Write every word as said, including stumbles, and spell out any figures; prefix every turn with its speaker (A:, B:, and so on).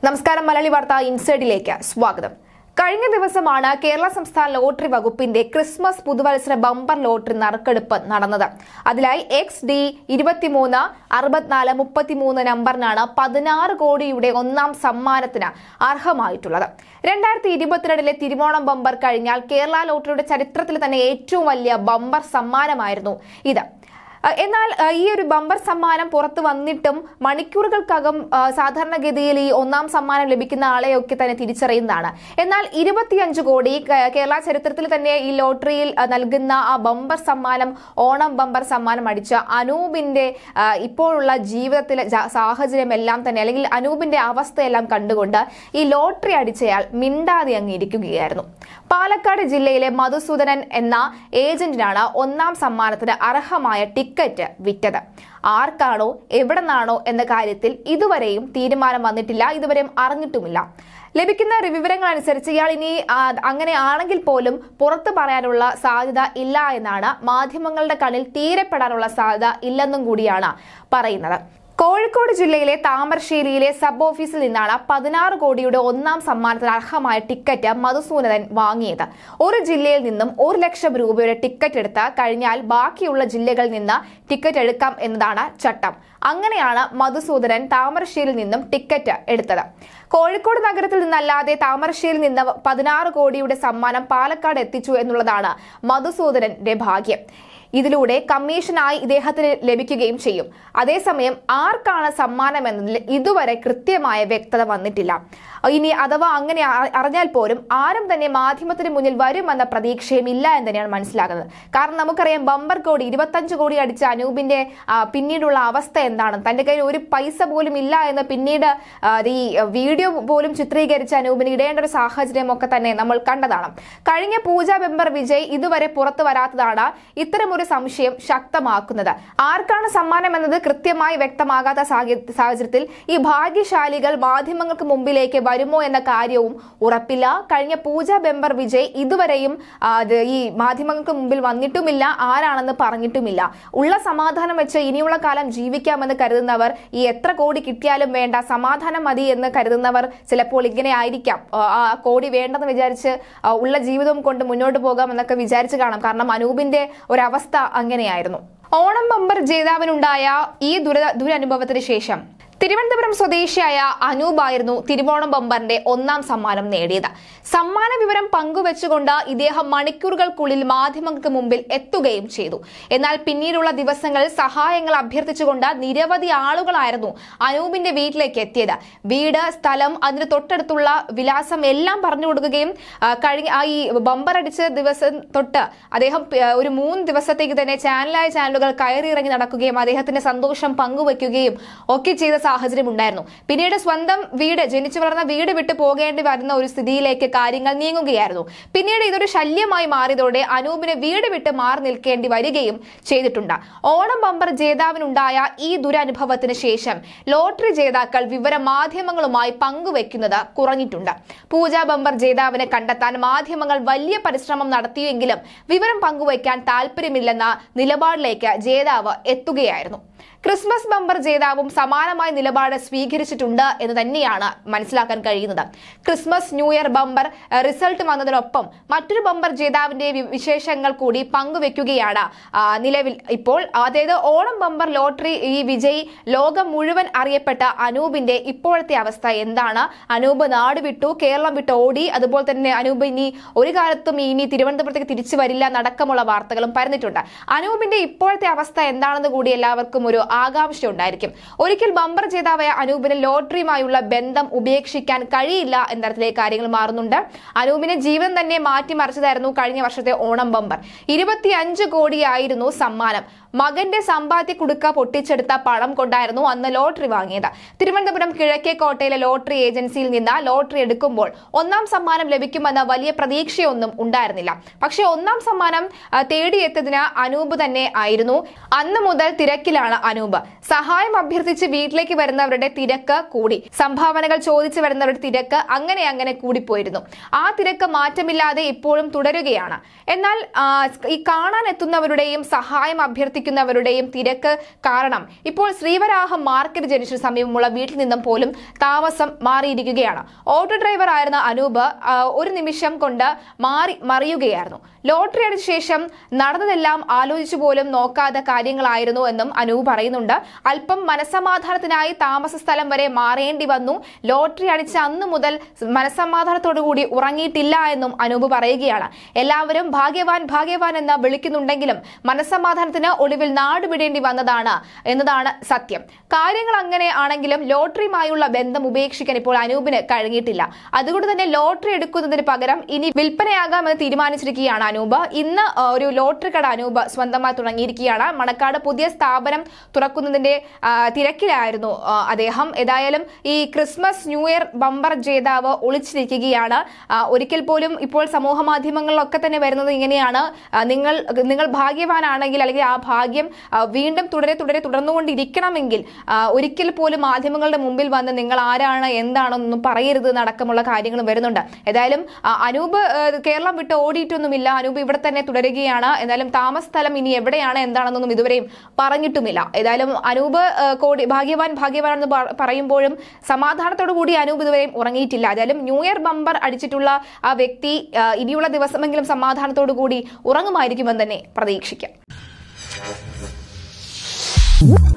A: നമസ്കാരം. മലയാളി വാർത്ത ഇൻസൈഡിലേക്ക് സ്വാഗതം. കഴിഞ്ഞ ദിവസമാണ് കേരള സംസ്ഥാന ലോട്ടറി വകുപ്പിന്റെ ക്രിസ്മസ് പുതുവത്സര ബമ്പർ ലോട്ടറി നറുക്കെടുപ്പ് നടന്നത്. അതിലായി എക്സ് ഡി ഇരുപത്തിമൂന്ന് അറുപത്തിനാല് മുപ്പത്തിമൂന്ന് നമ്പറിനാണ് പതിനാറ് കോടിയുടെ ഒന്നാം സമ്മാനത്തിന് അർഹമായിട്ടുള്ളത്. രണ്ടായിരത്തി ഇരുപത്തിരണ്ടിലെ തിരുവോണം ബമ്പർ കഴിഞ്ഞാൽ കേരള ലോട്ടറിയുടെ ചരിത്രത്തിൽ തന്നെ ഏറ്റവും വലിയ ബമ്പർ സമ്മാനമായിരുന്നു ഇത്. എന്നാൽ ഈ ഒരു ബമ്പർ സമ്മാനം പുറത്തു വന്നിട്ടും മണിക്കൂറുകൾക്കകം സാധാരണഗതിയിൽ ഈ ഒന്നാം സമ്മാനം ലഭിക്കുന്ന ആളെയൊക്കെ തന്നെ തിരിച്ചറിയുന്നതാണ്. എന്നാൽ ഇരുപത്തിയഞ്ച് കോടി കേരള ചരിത്രത്തിൽ തന്നെ ഈ ലോട്ടറിയിൽ നൽകുന്ന ആ ബമ്പർ സമ്മാനം, ഓണം ബമ്പർ സമ്മാനം അടിച്ച അനൂപിന്റെ ഇപ്പോഴുള്ള ജീവിതത്തിലെ സാഹചര്യം എല്ലാം തന്നെ, അല്ലെങ്കിൽ അനൂപിന്റെ അവസ്ഥയെല്ലാം കണ്ടുകൊണ്ട് ഈ ലോട്ടറി അടിച്ചയാൾ മിണ്ടാതെ അങ്ങ് ഇരിക്കുകയായിരുന്നു. പാലക്കാട് ജില്ലയിലെ മധുസൂദനൻ എന്ന ഏജന്റിനാണ് ഒന്നാം സമ്മാനത്തിന് അർഹമായ ടിക്കറ്റ് വിറ്റത്. ആർക്കാണോ എവിടെ നിന്നാണോ എന്ന കാര്യത്തിൽ ഇതുവരെയും തീരുമാനം വന്നിട്ടില്ല, ഇതുവരെയും അറിഞ്ഞിട്ടുമില്ല. ലഭിക്കുന്ന വിവരങ്ങൾ അനുസരിച്ച് ഇയാൾ ഇനി അങ്ങനെ ആണെങ്കിൽ പോലും പുറത്തു പറയാനുള്ള സാധ്യത ഇല്ല എന്നാണ്, മാധ്യമങ്ങളുടെ കണ്ണിൽ തീരെപ്പെടാനുള്ള സാധ്യത ഇല്ലെന്നും കൂടിയാണ് പറയുന്നത്. കോഴിക്കോട് ജില്ലയിലെ താമരശ്ശേരിയിലെ സബ് ഓഫീസിൽ നിന്നാണ് പതിനാറ് കോടിയുടെ ഒന്നാം സമ്മാനത്തിന് അർഹമായ ടിക്കറ്റ് മധുസൂദനൻ വാങ്ങിയത്. ഒരു ജില്ലയിൽ നിന്നും ഒരു ലക്ഷം രൂപയുടെ ടിക്കറ്റ് എടുത്ത് കഴിഞ്ഞാൽ ബാക്കിയുള്ള ജില്ലകളിൽ നിന്ന് ടിക്കറ്റ് എടുക്കാം എന്നതാണ് ചട്ടം. അങ്ങനെയാണ് മധുസൂദനൻ താമരശ്ശേരിയിൽ നിന്നും ടിക്കറ്റ് എടുത്തത്. കോഴിക്കോട് നഗരത്തിൽ നിന്നല്ലാതെ താമരശ്ശേരിയിൽ നിന്ന് പതിനാറ് കോടിയുടെ സമ്മാനം പാലക്കാട് എത്തിച്ചു എന്നുള്ളതാണ് മധുസൂദനന്റെ ഭാഗ്യം. ഇതിലൂടെ കമ്മീഷനായി ഇദ്ദേഹത്തിന് ലഭിക്കുകയും ചെയ്യും. അതേസമയം ആർക്കാണ് സമ്മാനം എന്നതിൽ ഇതുവരെ കൃത്യമായ വ്യക്തത വന്നിട്ടില്ല. ഇനി അഥവാ അങ്ങനെ അറിഞ്ഞാൽ പോലും ആരും തന്നെ മാധ്യമത്തിന് മുന്നിൽ വരുമെന്ന പ്രതീക്ഷയും ഇല്ല എന്ന് തന്നെയാണ് മനസ്സിലാക്കുന്നത്. കാരണം നമുക്കറിയാം, ബമ്പർ കോടി ഇരുപത്തഞ്ച് കോടി അടിച്ച അനൂപിന്റെ പിന്നീടുള്ള അവസ്ഥ എന്താണ്, തന്റെ കയ്യിൽ ഒരു പൈസ പോലും ഇല്ല എന്ന് പിന്നീട് ഈ വീഡിയോ പോലും ചിത്രീകരിച്ച അനൂപിന് ഇടേണ്ട ഒരു സാഹചര്യം ഒക്കെ തന്നെ നമ്മൾ കണ്ടതാണ്. കഴിഞ്ഞ പൂജ ബമ്പർ വിജയ് ഇതുവരെ പുറത്തു വരാത്തതാണ് ഇത്തരം ഒരു സംശയം ശക്തമാക്കുന്നത്. ആർക്കാണ് സമ്മാനം എന്നത് കൃത്യമായി വ്യക്തമാകാത്ത സാഹചര്യത്തിൽ ഈ ഭാഗ്യശാലികൾ മാധ്യമങ്ങൾക്ക് മുമ്പിലേക്ക് വരുമോ എന്ന കാര്യവും ഉറപ്പില്ല. കഴിഞ്ഞ പൂജ ബമ്പർ വിജയ് ഇതുവരെയും ഈ മാധ്യമങ്ങൾക്ക് മുമ്പിൽ വന്നിട്ടുമില്ല, ആരാണെന്ന് പറഞ്ഞിട്ടുമില്ല. ഉള്ള സമാധാനം വെച്ച് ഇനിയുള്ള കാലം ജീവിക്കാമെന്ന് കരുതുന്നവർ, ഈ എത്ര കോടി കിട്ടിയാലും വേണ്ട, സമാധാനം മതി എന്ന് കരുതുന്നവർ ചിലപ്പോൾ ഇങ്ങനെ ആയിരിക്കാം. ആ കോടി വേണ്ടെന്ന് വിചാരിച്ച് ഉള്ള ജീവിതം കൊണ്ട് മുന്നോട്ട് പോകാം എന്നൊക്കെ വിചാരിച്ച് കാണാം. കാരണം അനൂപിന്റെ ഒരവസ്ഥ അങ്ങനെയായിരുന്നു. ഓണം ബമ്പർ ജേതാവിനുണ്ടായ ഈ ദുര ദുരനുഭവത്തിന് ശേഷം തിരുവനന്തപുരം സ്വദേശിയായ അനൂപായിരുന്നു തിരുവോണം ബമ്പറിന്റെ ഒന്നാം സമ്മാനം നേടിയത്. സമ്മാന വിവരം പങ്കുവെച്ചുകൊണ്ട് ഇദ്ദേഹം മണിക്കൂറുകൾക്കുള്ളിൽ മാധ്യമങ്ങൾക്ക് മുമ്പിൽ എത്തുകയും ചെയ്തു. എന്നാൽ പിന്നീടുള്ള ദിവസങ്ങളിൽ സഹായങ്ങൾ അഭ്യർത്ഥിച്ചുകൊണ്ട് നിരവധി ആളുകളായിരുന്നു അനൂപിന്റെ വീട്ടിലേക്ക് എത്തിയത്. വീട്, സ്ഥലം, അതിന് തൊട്ടടുത്തുള്ള വിലാസം എല്ലാം പറഞ്ഞു കൊടുക്കുകയും കഴിഞ്ഞ ഈ ബമ്പർ അടിച്ച ദിവസം തൊട്ട് അദ്ദേഹം ഒരു മൂന്ന് ദിവസത്തേക്ക് തന്നെ ചാനലായ ചാനലുകൾ കയറിയിറങ്ങി നടക്കുകയും അദ്ദേഹത്തിന്റെ സന്തോഷം പങ്കുവെക്കുകയും ഒക്കെ ചെയ്ത സാഹചര്യം ഉണ്ടായിരുന്നു. പിന്നീട് സ്വന്തം വീട്, ജനിച്ചു വളർന്ന വീട് വിട്ടു പോകേണ്ടി വരുന്ന ഒരു സ്ഥിതിയിലേക്ക് കാര്യങ്ങൾ നീങ്ങുകയായിരുന്നു. പിന്നീട് ഇതൊരു ശല്യമായി മാറിയതോടെ അനൂപിന് വീട് വിട്ട് മാറി നിൽക്കേണ്ടി വരികയും ചെയ്തിട്ടുണ്ട്. ഓണം ബമ്പർ ജേതാവിനുണ്ടായ ഈ ദുരനുഭവത്തിന് ശേഷം ലോട്ടറി ജേതാക്കൾ വിവരം മാധ്യമങ്ങളുമായി പങ്കുവെക്കുന്നത് കുറഞ്ഞിട്ടുണ്ട്. പൂജ ബമ്പർ ജേതാവിനെ കണ്ടെത്താൻ മാധ്യമങ്ങൾ വലിയ പരിശ്രമം നടത്തിയെങ്കിലും വിവരം പങ്കുവയ്ക്കാൻ താല്പര്യമില്ലെന്ന നിലപാടിലേക്ക് ജേതാവ് എത്തുകയായിരുന്നു. ക്രിസ്മസ് ബമ്പർ ജേതാവും സമാനമായ നിലപാട് സ്വീകരിച്ചിട്ടുണ്ട് എന്ന് തന്നെയാണ് മനസ്സിലാക്കാൻ കഴിയുന്നത്. Christmas new year bumper result വന്നതിനൊപ്പം മറ്റൊരു ബമ്പർ ജേതാവിന്റെ വിശേഷങ്ങൾ കൂടി പങ്കുവെക്കുകയാണ് നിലവിൽ ഇപ്പോൾ. അതായത് ഓണം ബമ്പർ ലോട്ടറി ഈ വിജയ് ലോകം മുഴുവൻ അറിയപ്പെട്ട അനൂപിന്റെ ഇപ്പോഴത്തെ അവസ്ഥ എന്താണ്? അനൂപ് നാട് വിട്ടു, കേരളം വിട്ട് ഓടി. അതുപോലെ തന്നെ അനൂപ് ഇനി ഒരു കാലത്തും ഇനി തിരുവനന്തപുരത്തേക്ക് തിരിച്ചു വരില്ല എന്നടക്കമുള്ള വാർത്തകളും പരന്നിട്ടുണ്ട്. അനൂപിന്റെ ഇപ്പോഴത്തെ അവസ്ഥ എന്താണെന്ന് കൂടി എല്ലാവർക്കും ഒരു ആകാംക്ഷ ഉണ്ടായിരിക്കും. ഒരിക്കൽ ബമ്പർ ജേതാവായ അനൂപിന് ലോട്ടറിയുമായുള്ള ബന്ധം ഉപേക്ഷിക്കാൻ കഴിയില്ല എന്ന തരത്തിലേക്ക് കാര്യങ്ങൾ മാറുന്നുണ്ട്. അനൂപിന്റെ ജീവിതം തന്നെ മാറ്റിമറിച്ചതായിരുന്നു കഴിഞ്ഞ വർഷത്തെ ഓണം ബമ്പർ. ഇരുപത്തിയഞ്ച് കോടിയായിരുന്നു സമ്മാനം. മകന്റെ സമ്പാദ്യ കുടുക്ക പൊട്ടിച്ചെടുത്ത പണം കൊണ്ടായിരുന്നു അന്ന് ലോട്ടറി വാങ്ങിയത്. തിരുവനന്തപുരം കിഴക്കേക്കോട്ടയിലെ ലോട്ടറി ഏജൻസിയിൽ നിന്ന് ലോട്ടറി എടുക്കുമ്പോൾ ഒന്നാം സമ്മാനം ലഭിക്കുമെന്ന വലിയ പ്രതീക്ഷയൊന്നും ഉണ്ടായിരുന്നില്ല. പക്ഷെ ഒന്നാം സമ്മാനം തേടിയെത്തിയതിന് അനൂപ് തന്നെ ആയിരുന്നു. അന്ന് മുതൽ തിരക്കിലാണ് അനൂപ്. സഹായം അഭ്യർത്ഥിച്ച് വീട്ടിലേക്ക് വരുന്നവരുടെ തിരക്ക് കൂടി, സംഭാവനകൾ ചോദിച്ചു വരുന്നവരുടെ തിരക്ക് അങ്ങനെ അങ്ങനെ കൂടിപ്പോയിരുന്നു. ആ തിരക്ക് മാറ്റമില്ലാതെ ഇപ്പോഴും തുടരുകയാണ്. എന്നാൽ ഈ കാണാൻ എത്തുന്നവരുടെയും സഹായം അഭ്യർത്ഥിക്കുന്ന താമസിക്കുന്നവരുടെയും തിരക്ക് കാരണം ഇപ്പോൾ ശ്രീവരാഹം മാർക്കറ്റ് ജംഗ്ഷന് സമീപമുള്ള വീട്ടിൽ നിന്നും പോലും താമസം മാറിയിരിക്കുകയാണ്. ഓട്ടോ ഡ്രൈവർ ആയിരുന്ന അനൂപ് ഒരു നിമിഷം കൊണ്ട് മാറി മറിയുകയായിരുന്നു. ലോട്ടറി അടിച്ച ശേഷം നടന്നതെല്ലാം ആലോചിച്ചു പോലും നോക്കാത്ത കാര്യങ്ങളായിരുന്നു എന്നും അനൂപ് പറയുന്നുണ്ട്. അല്പം മനസ്സമാധാനത്തിനായി താമസ സ്ഥലം വരെ മാറേണ്ടി വന്നു. ലോട്ടറി അടിച്ച അന്ന് മുതൽ മനസ്സമാധാനത്തോടുകൂടി ഉറങ്ങിയിട്ടില്ല എന്നും അനൂപ് പറയുകയാണ്. എല്ലാവരും ഭാഗ്യവാൻ ഭാഗ്യവാൻ എന്ന് വിളിക്കുന്നുണ്ടെങ്കിലും മനസ്സമാധാനത്തിന് ഒടുവിൽ നാടുവിടേണ്ടി വന്നതാണ് എന്നതാണ് സത്യം. കാര്യങ്ങൾ അങ്ങനെ ആണെങ്കിലും ലോട്ടറിയുമായുള്ള ബന്ധം ഉപേക്ഷിക്കാൻ ഇപ്പോൾ അനൂപിന് കഴിഞ്ഞിട്ടില്ല. അതുകൊണ്ട് തന്നെ ലോട്ടറി എടുക്കുന്നതിന് പകരം ഇനി വിൽപ്പനയാകാമെന്ന് തീരുമാനിച്ചിരിക്കുകയാണ് അനൂപ്. ഇന്ന് ഒരു ലോട്ടറി കട അനൂപ് സ്വന്തമായി തുടങ്ങിയിരിക്കുകയാണ്. മണക്കാട് പുതിയ സ്ഥാപനം തുറക്കുന്നതിന്റെ തിരക്കിലായിരുന്നു അദ്ദേഹം. ഏതായാലും ഈ ക്രിസ്മസ് ന്യൂ ഇയർ ബമ്പർ ജേതാവ് ഒളിച്ചിരിക്കുകയാണ്. ഒരിക്കൽ പോലും ഇപ്പോൾ സമൂഹ മാധ്യമങ്ങളിലൊക്കെ തന്നെ വരുന്നത് ഇങ്ങനെയാണ്, നിങ്ങൾ നിങ്ങൾ ഭാഗ്യവാനാണെങ്കിൽ അല്ലെങ്കിൽ ആ ഭാഗ്യം വീണ്ടും തുടരെ തുടരെ തുടർന്നുകൊണ്ടിരിക്കണമെങ്കിൽ ഒരിക്കൽ പോലും മാധ്യമങ്ങളുടെ മുമ്പിൽ വന്ന് നിങ്ങൾ ആരാണ് എന്താണെന്നൊന്നും പറയരുത് എന്നടക്കമുള്ള കാര്യങ്ങളും വരുന്നുണ്ട്. ഏതായാലും അനൂപ് കേരളം വിട്ട് ഓടിയിട്ടൊന്നുമില്ല. അനൂപ് ഇവിടെ തന്നെ തുടരുകയാണ്. എന്നാലും താമസ സ്ഥലം ഇനി എവിടെയാണ് എന്താണെന്നൊന്നും ഇതുവരെയും പറഞ്ഞിട്ടുമില്ല. ഏതായാലും അനൂപ് കോടി ഭാഗ്യവാൻ ഭാഗ്യവാനെന്ന് പറയുമ്പോഴും സമാധാനത്തോടു കൂടി അനൂപ് ഇതുവരെയും ഉറങ്ങിയിട്ടില്ല. ഏതായാലും ന്യൂ ഇയർ ബമ്പർ അടിച്ചിട്ടുള്ള ആ വ്യക്തി ഇനിയുള്ള ദിവസമെങ്കിലും സമാധാനത്തോടു കൂടി ഉറങ്ങുമായിരിക്കുമെന്ന് തന്നെ പ്രതീക്ഷിക്കാം.